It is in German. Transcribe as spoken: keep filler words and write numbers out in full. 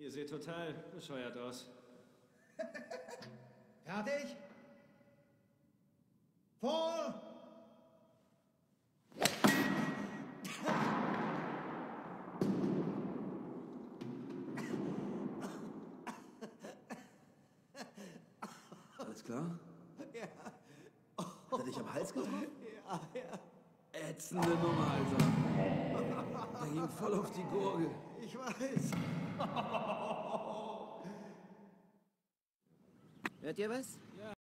Ihr seht total bescheuert aus. Fertig? Vor! Alles klar? Ja. Hat er dich am Hals getroffen? Ja, ja. Ätzende Nummer, Alter. Der ging voll auf die Gurgel. Ich weiß. Hört ihr was?